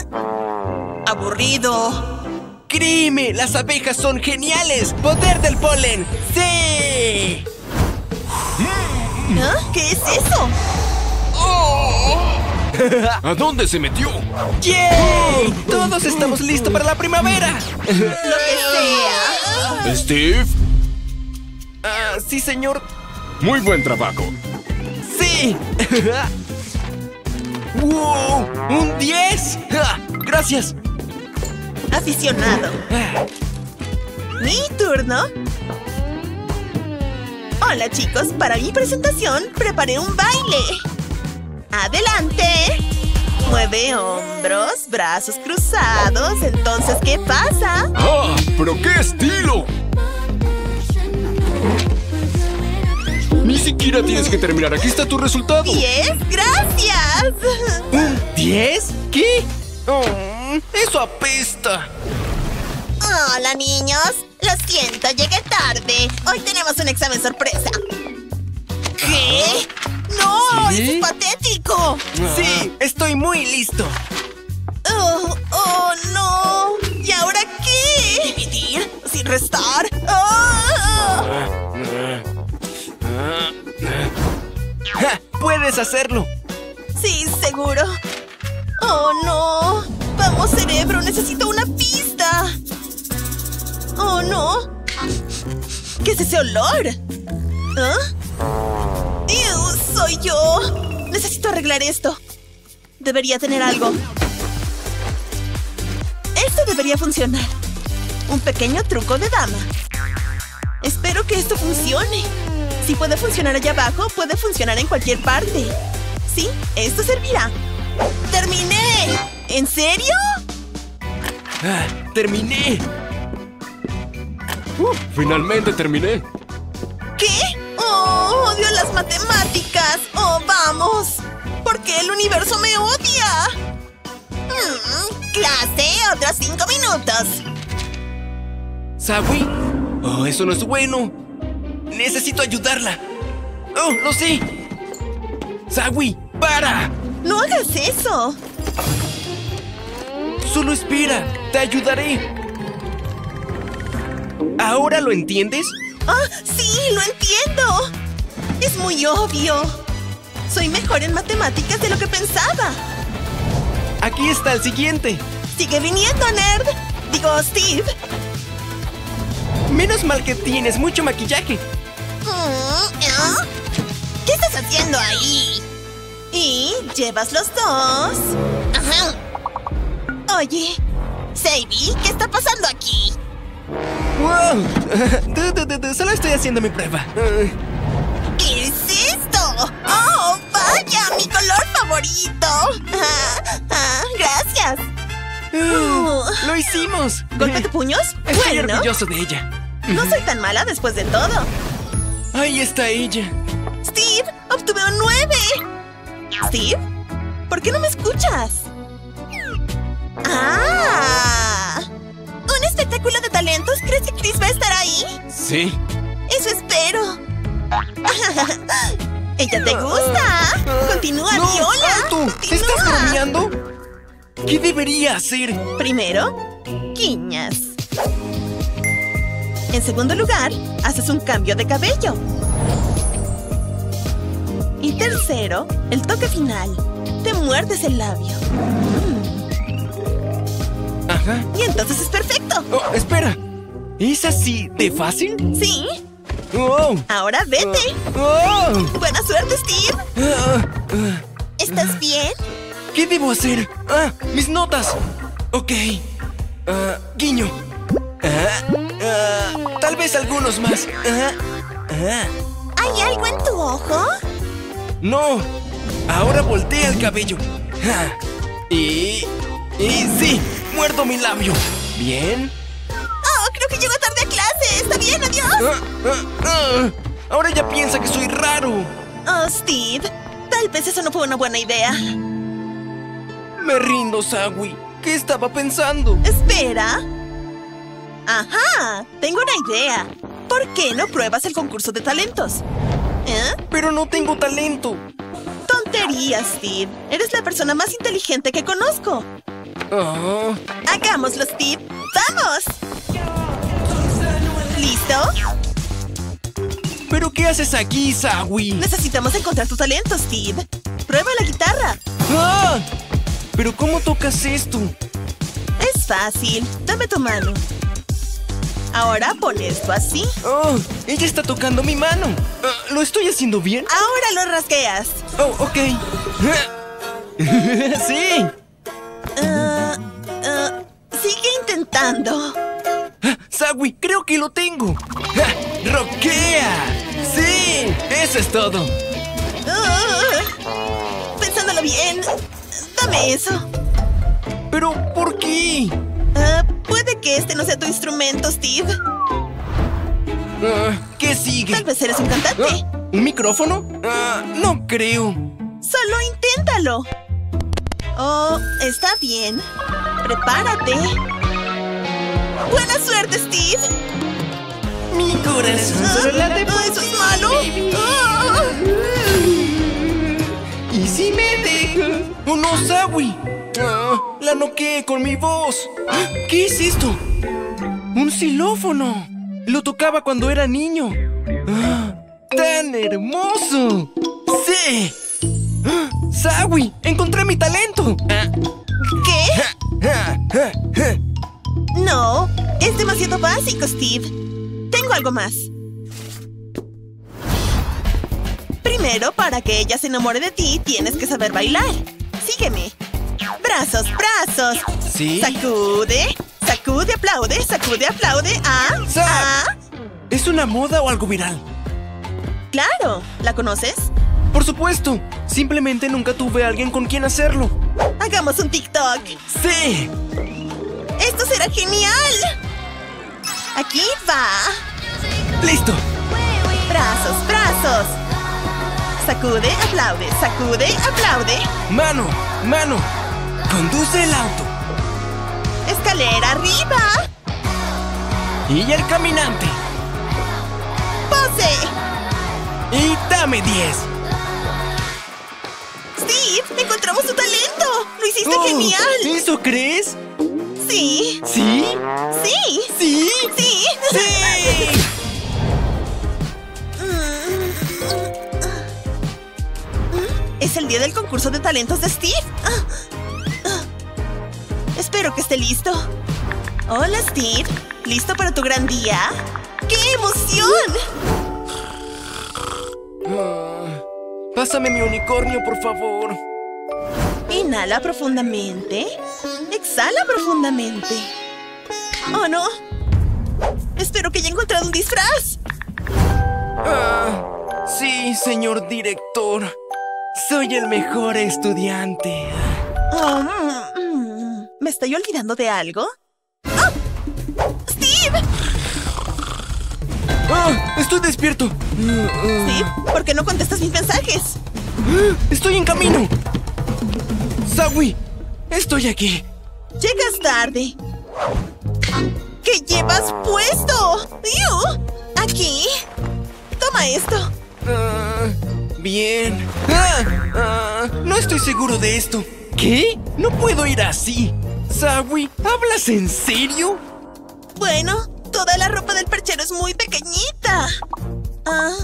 Speaker 1: aburrido.
Speaker 4: ¡Créeme! ¡Las abejas son geniales! ¡Poder del polen! ¡Sí!
Speaker 1: ¿Ah? ¿Qué es eso?
Speaker 4: ¡Oh!
Speaker 3: ¿A dónde se metió?
Speaker 4: ¡Yay! Todos estamos listos para la primavera.
Speaker 1: Lo que sea.
Speaker 3: ¿Steve?
Speaker 4: Ah, sí, señor.
Speaker 3: Muy buen trabajo.
Speaker 4: ¡Sí! ¡Wow! ¡Un diez! ¡Ja! ¡Gracias!
Speaker 1: Aficionado.
Speaker 4: Ah,
Speaker 1: Mi turno. Hola chicos, para mi presentación preparé un baile. Adelante. Mueve hombros, brazos cruzados. Entonces, ¿qué pasa?
Speaker 3: ¡Ah! ¡Pero qué estilo! Ni siquiera tienes que terminar. Aquí está tu resultado.
Speaker 1: ¡Diez! ¡Gracias!
Speaker 4: ¿Un diez? ¿Qué? Oh, eso apesta.
Speaker 1: Hola niños. Lo siento, llegué tarde. Hoy tenemos un examen sorpresa. ¿Qué? ¡No!
Speaker 4: ¿Qué?
Speaker 1: ¡Eso es patético!
Speaker 4: Sí, estoy muy listo.
Speaker 1: Oh, ¡Oh, no! ¿Y ahora qué? ¿Dividir? ¿Sin restar? ¡Oh!
Speaker 4: ¡Ja! ¡Puedes hacerlo!
Speaker 1: Sí, seguro. ¡Oh, no! ¡Vamos, cerebro! ¡Necesito una pista! ¡Oh, no! ¿Qué es ese olor? ¿Ah? ¡Ew! ¡Soy yo! Necesito arreglar esto. Debería tener algo. Esto debería funcionar. Un pequeño truco de dama. Espero que esto funcione. Si puede funcionar allá abajo, puede funcionar en cualquier parte. Sí, esto servirá. ¡Terminé! ¿En serio?
Speaker 4: Ah, ¡terminé!
Speaker 3: Uh, finalmente terminé.
Speaker 1: ¿Qué? ¡Oh, odio las matemáticas! ¡Oh, vamos! ¿Por qué el universo me odia? Mm, clase, otros cinco minutos.
Speaker 4: ¿Sawi? Oh, eso no es bueno. Necesito ayudarla. ¡Oh, lo sé! ¡Sawi, para!
Speaker 1: ¡No hagas eso!
Speaker 4: Solo espera, te ayudaré. ¿Ahora lo entiendes?
Speaker 1: ¡Ah, sí! ¡Lo entiendo! Es muy obvio. Soy mejor en matemáticas de lo que pensaba.
Speaker 4: Aquí está el siguiente.
Speaker 1: ¡Sigue viniendo, nerd! Digo, Steve.
Speaker 4: Menos mal que tienes mucho maquillaje.
Speaker 1: Mm, ¿ah? ¿Qué estás haciendo ahí? Y llevas los dos. Ajá. Oye, Sadie, ¿qué está pasando aquí?
Speaker 4: ¡Wow! Du, du, du, du, solo estoy haciendo mi prueba.
Speaker 1: ¿Qué es esto? ¡Oh, vaya! ¡Mi color favorito! Ah, ah, gracias.
Speaker 4: Uh, ¡Lo hicimos!
Speaker 1: ¿Golpe de puños?
Speaker 4: Estoy
Speaker 1: Bueno,
Speaker 4: orgulloso de ella.
Speaker 1: no soy tan mala después de todo.
Speaker 4: Ahí está ella.
Speaker 1: Steve, obtuve un nueve. Steve, ¿por qué no me escuchas? ¡Ah! ¿Un espectáculo de talentos? ¿Crees que Chris va a estar ahí?
Speaker 3: Sí.
Speaker 1: Eso espero. ¿Ella te gusta? Continúa,
Speaker 4: ¡No!
Speaker 1: Viola.
Speaker 4: ¡Alto!
Speaker 1: Continúa.
Speaker 4: ¿Estás bromeando? ¿Qué debería hacer?
Speaker 1: Primero, guiñas. En segundo lugar, haces un cambio de cabello. Y tercero, el toque final. Te muerdes el labio.
Speaker 4: Ajá.
Speaker 1: Y entonces es perfecto.
Speaker 4: Oh, espera. ¿Es así de fácil?
Speaker 1: Sí.
Speaker 4: Oh.
Speaker 1: Ahora vete.
Speaker 4: Oh.
Speaker 1: Buena suerte, Steve.
Speaker 4: Ah, ah.
Speaker 1: ¿Estás bien?
Speaker 4: ¿Qué debo hacer? Ah, mis notas. Ok. Ah, guiño. Ah, ah, tal vez algunos más. Ah, ah.
Speaker 1: ¿Hay algo en tu ojo?
Speaker 4: No. Ahora voltea el cabello. Ah, y... Y sí, muerdo mi labio. Bien.
Speaker 1: Oh, creo que llego tarde a clase. ¿Está bien? Adiós.
Speaker 4: Ah, ah, ah. Ahora ya piensa que soy raro.
Speaker 1: Oh, Steve. Tal vez eso no fue una buena idea.
Speaker 4: Me rindo, Sawi. ¿Qué estaba pensando?
Speaker 1: Espera. Ajá. Tengo una idea. ¿Por qué no pruebas el concurso de talentos? ¿Eh?
Speaker 4: Pero no tengo talento.
Speaker 1: Tonterías, Steve. Eres la persona más inteligente que conozco.
Speaker 4: Ah,
Speaker 1: Hagámoslo, Steve. ¡Vamos! ¿Listo?
Speaker 4: ¿Pero qué haces aquí, Sawi?
Speaker 1: Necesitamos encontrar tu talento, Steve. Prueba la guitarra.
Speaker 4: ¡Ah! ¿Pero cómo tocas esto?
Speaker 1: Es fácil. Dame tu mano. Ahora pon esto así.
Speaker 4: ¡Oh! Ella está tocando mi mano. Uh, ¿Lo estoy haciendo bien?
Speaker 1: Ahora lo rasgueas.
Speaker 4: Oh, ok. ¡Sí!
Speaker 1: Uh, uh, sigue intentando.
Speaker 4: ¡Sagui! ¡Creo que lo tengo! ¡Ja! ¡Roquea! ¡Sí! ¡Eso es todo!
Speaker 1: Uh, pensándolo bien, dame eso.
Speaker 4: ¿Pero por qué?
Speaker 1: Uh, puede que este no sea tu instrumento, Steve.
Speaker 4: Uh, ¿Qué sigue?
Speaker 1: Tal vez eres un cantante.
Speaker 4: Uh, ¿Un micrófono? Uh, no creo.
Speaker 1: Solo inténtalo. Oh, está bien. Prepárate. ¡Buena suerte, Steve!
Speaker 4: Mi corazón solo late por
Speaker 1: ¿Ah, ¿Eso es malo?
Speaker 4: ti,
Speaker 1: Ah.
Speaker 4: ¿Y si me dejas? ¡Oh, no, Sagui! Ah, la noqueé con mi voz. ¿Qué es esto? ¡Un xilófono! Lo tocaba cuando era niño. Ah, ¡tan hermoso! ¡Sí! Ah, ¡Sagui! ¡Encontré mi talento! Ah,
Speaker 1: ¿Qué?
Speaker 4: ah, ah, ah.
Speaker 1: No, es demasiado básico, Steve. Tengo algo más. Primero, para que ella se enamore de ti, tienes que saber bailar. Sígueme. Brazos, brazos.
Speaker 4: ¿Sí?
Speaker 1: Sacude, sacude, aplaude, sacude, aplaude. Ah,
Speaker 4: Sa-
Speaker 1: ah.
Speaker 4: ¿Es una moda o algo viral?
Speaker 1: Claro, ¿la conoces?
Speaker 4: Por supuesto. Simplemente nunca tuve a alguien con quien hacerlo.
Speaker 1: Hagamos un TikTok.
Speaker 4: ¡Sí!
Speaker 1: ¡Esto será genial! Aquí va.
Speaker 4: ¡Listo!
Speaker 1: Brazos, brazos. Sacude, aplaude, sacude, aplaude.
Speaker 4: ¡Mano! ¡Mano! ¡Conduce el auto!
Speaker 1: Escalera arriba.
Speaker 4: ¡Y el caminante!
Speaker 1: Pose.
Speaker 4: ¡Y dame diez!
Speaker 1: Steve, encontramos tu talento. Lo hiciste
Speaker 4: Oh,
Speaker 1: genial.
Speaker 4: ¿Eso crees?
Speaker 1: Sí,
Speaker 4: ¿Sí?
Speaker 1: sí,
Speaker 4: ¿Sí?
Speaker 1: sí.
Speaker 4: ¡Sí!
Speaker 1: Es el día del concurso de talentos de Steve. Ah, ah. Espero que esté listo. Hola, Steve. ¿Listo para tu gran día? ¡Qué emoción!
Speaker 4: Ah, pásame mi unicornio, por favor.
Speaker 1: Inhala profundamente. Exhala profundamente. ¡Oh, no! Espero que haya encontrado un disfraz.
Speaker 4: Ah, sí, señor director. Soy el mejor estudiante.
Speaker 1: Oh, mm, mm. ¿Me estoy olvidando de algo? ¡Ah! ¡Steve!
Speaker 4: ¡Ah! ¡Estoy despierto!
Speaker 1: Steve, ¿por qué no contestas mis mensajes?
Speaker 4: ¡Estoy en camino! ¡Sagui! ¡Estoy aquí!
Speaker 1: Llegas tarde. ¿Qué llevas puesto? ¡Iu! Aquí. Toma esto.
Speaker 4: Ah, bien. Ah, ah, no estoy seguro de esto. ¿Qué? No puedo ir así. Sagui, ¿hablas en serio?
Speaker 1: Bueno, toda la ropa del perchero es muy pequeñita. Ah.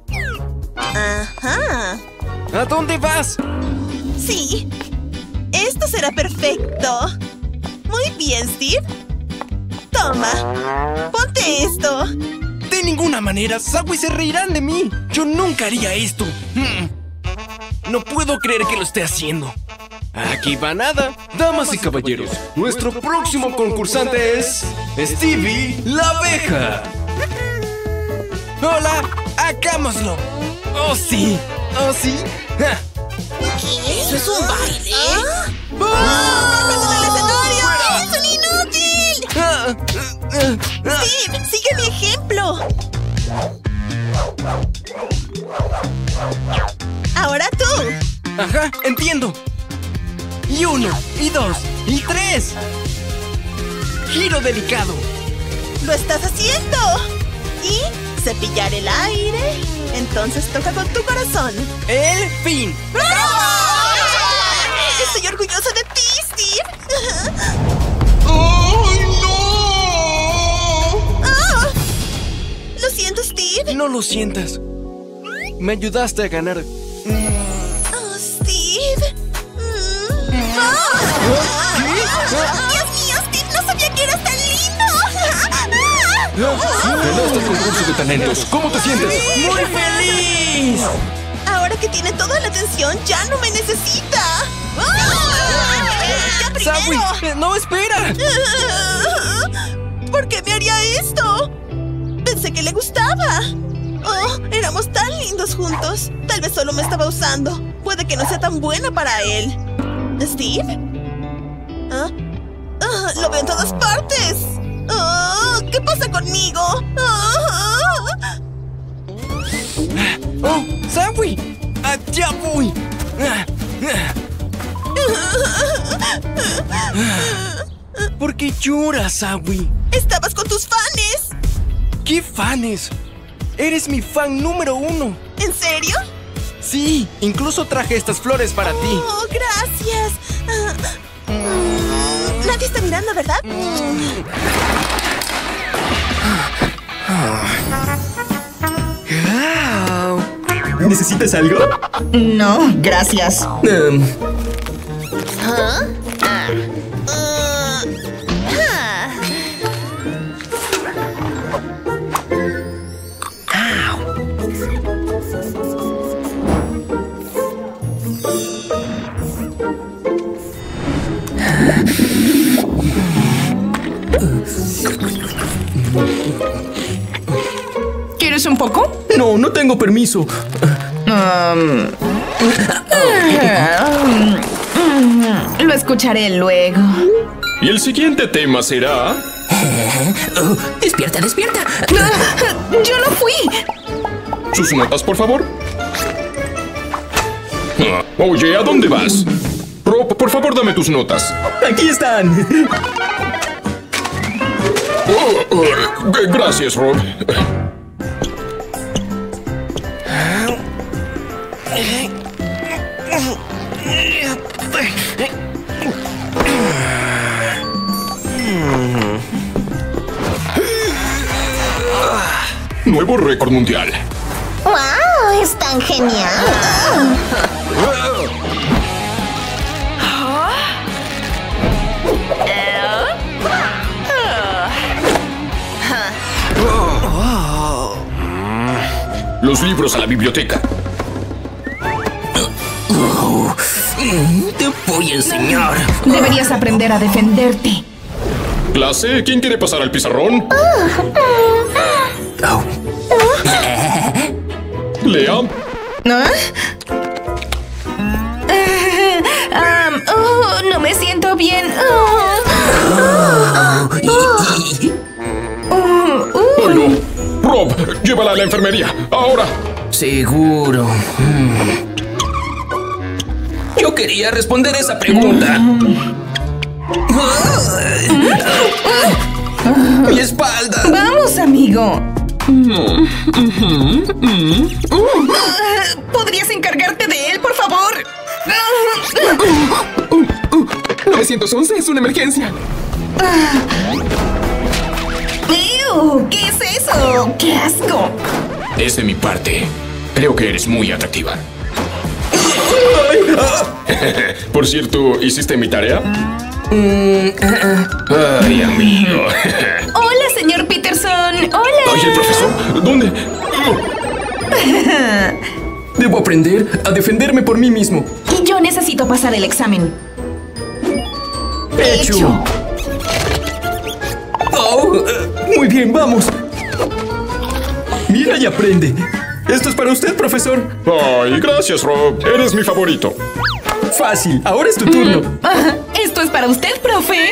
Speaker 1: Ajá.
Speaker 4: ¿A dónde vas?
Speaker 1: Sí. Esto será perfecto. Muy bien, Steve. Toma. Ponte esto.
Speaker 4: De ninguna manera, Sagui se reirán de mí. Yo nunca haría esto. Hmm. No puedo creer que lo esté haciendo. Aquí va nada. Damas y caballeros, nuestro próximo concursante es Stevie la abeja. Hola, hagámoslo. Oh, sí. Oh, sí. Ja.
Speaker 1: ¿Eso es un baile? ¡Ah! ¡Bájate del escenario! ¡Es un inútil!
Speaker 4: Ah, ah, ah.
Speaker 1: Steve, sigue mi ejemplo. Ahora tú.
Speaker 4: Ajá, entiendo. Y uno, y dos, y tres. Giro delicado.
Speaker 1: Lo estás haciendo. Y cepillar el aire. Entonces toca con tu corazón.
Speaker 4: El fin.
Speaker 1: ¡Bravo! Estoy orgullosa de ti, Steve.
Speaker 4: ¡Ay, no!
Speaker 1: ¡Ah! Lo siento, Steve.
Speaker 4: No lo sientas. Me ayudaste a ganar.
Speaker 1: Oh, Steve.
Speaker 2: ¡Dios mío, Steve! ¡No sabía que eras tan lindo!
Speaker 4: Ganaste el concurso de talentos. ¿Cómo te sientes?
Speaker 5: ¡Muy feliz!
Speaker 1: Ahora que tiene toda la atención, ya no me necesita. ¡Ya primero!
Speaker 4: ¡Sagui! eh, ¡No, espera!
Speaker 1: ¿Por qué me haría esto? Pensé que le gustaba. Oh, éramos tan lindos juntos. Tal vez solo me estaba usando. Puede que no sea tan buena para él. ¿Steve? ¿Ah? Ah, lo veo en todas partes. Oh, ¿qué pasa conmigo? Ah.
Speaker 4: ¡Oh, Sagui! ¡Allá voy! ¿Por qué lloras, Sagui?
Speaker 1: Estabas con tus fanes.
Speaker 4: ¿Qué fanes? Eres mi fan número uno.
Speaker 1: ¿En serio?
Speaker 4: Sí, incluso traje estas flores para ti.
Speaker 1: Oh, gracias. Ah, mm, nadie está mirando, ¿verdad? Mm.
Speaker 6: ¿Necesitas algo?
Speaker 5: No, gracias.
Speaker 6: Um,
Speaker 5: ¿Quieres un poco?
Speaker 6: no, no tengo permiso.
Speaker 5: Um, lo escucharé luego.
Speaker 7: Y el siguiente tema será...
Speaker 6: Oh, despierta, despierta.
Speaker 5: ¡Yo no fui!
Speaker 7: Sus notas, por favor. Ah, oye, ¿a dónde vas? Rob, por favor, dame tus notas.
Speaker 6: Aquí están.
Speaker 7: Oh, oh, g- gracias, Rob. Nuevo récord mundial.
Speaker 2: ¡Wow! ¡Es tan genial!
Speaker 7: Los libros a la biblioteca.
Speaker 6: Te voy a enseñar.
Speaker 5: Deberías aprender a defenderte.
Speaker 7: Clase, ¿quién quiere pasar al pizarrón?
Speaker 6: Oh,
Speaker 7: Lea.
Speaker 5: ¿No? Um, oh, no me siento bien. Oh. Oh, oh.
Speaker 7: ¡Ay, no! Rob, llévala a la enfermería. Ahora.
Speaker 6: seguro. Mm. Yo quería responder esa pregunta. Mi espalda.
Speaker 5: Vamos, amigo. ¿Podrías encargarte de él, por favor?
Speaker 6: nueve once es una emergencia.
Speaker 5: Ew, ¿qué es eso? ¡Qué asco!
Speaker 7: Es de mi parte. Creo que eres muy atractiva. Por cierto, ¿hiciste mi tarea? Ay, amigo.
Speaker 5: Hola, señor Peterson. Hola.
Speaker 7: Ay, el profesor. ¿Dónde?
Speaker 6: Debo aprender a defenderme por mí mismo.
Speaker 5: Y yo necesito pasar el examen.
Speaker 6: Hecho. Oh, eh, muy bien, vamos. Mira y aprende. Esto es para usted, profesor.
Speaker 7: Ay, gracias, Rob. Eres mi favorito.
Speaker 6: Fácil, ahora es tu turno.
Speaker 5: Ah, esto es para usted, profe.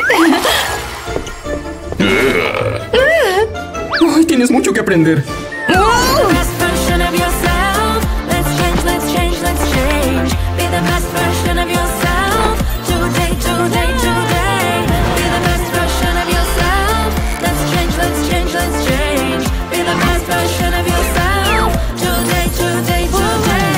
Speaker 6: Ay, tienes mucho que aprender.
Speaker 5: Oh.
Speaker 8: Best version of yourself. Let's change, let's change, let's change. Be the best version of yourself. Today, today, today. Be the best version of yourself. Let's change, let's change, let's change. Be the best version of yourself. Today, today, today.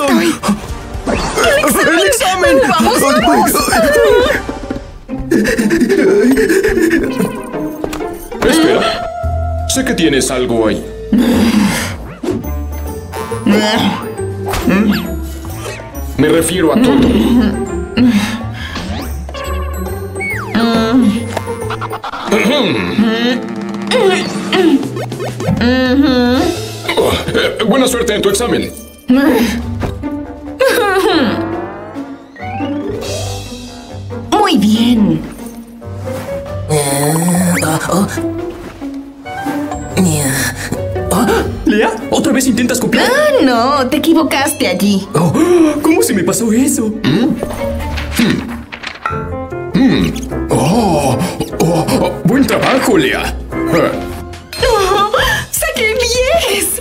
Speaker 6: razón.
Speaker 8: estoy.
Speaker 6: ¡El examen!
Speaker 8: ¡Vamos, vamos!
Speaker 7: Espera. Sé que tienes algo ahí. Me refiero a todo. Oh, eh, buena suerte en tu examen.
Speaker 8: Muy bien.
Speaker 6: ¿Lea? ¿Otra vez intentas copiar?
Speaker 8: Ah, no, te equivocaste allí.
Speaker 6: Oh, ¿cómo se me pasó eso?
Speaker 7: Oh, oh, oh, buen trabajo, Lea. Ah,
Speaker 8: Oh, ¡saqué diez!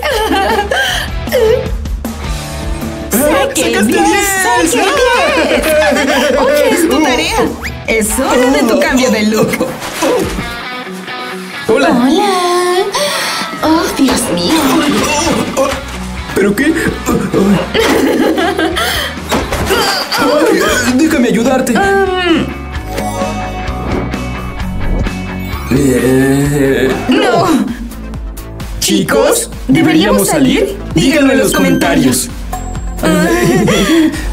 Speaker 8: ¡Saqué
Speaker 6: ¡Sacaste
Speaker 8: diez!
Speaker 6: diez!
Speaker 8: ¡Saqué diez! Oye, es tu tarea. Es hora de tu cambio de look.
Speaker 6: Hola.
Speaker 8: Hola. Oh, Dios mío.
Speaker 6: ¿Pero qué? Ay, déjame ayudarte. Eh,
Speaker 8: No.
Speaker 6: Chicos,
Speaker 8: ¿deberíamos salir?
Speaker 6: Díganlo en los comentarios.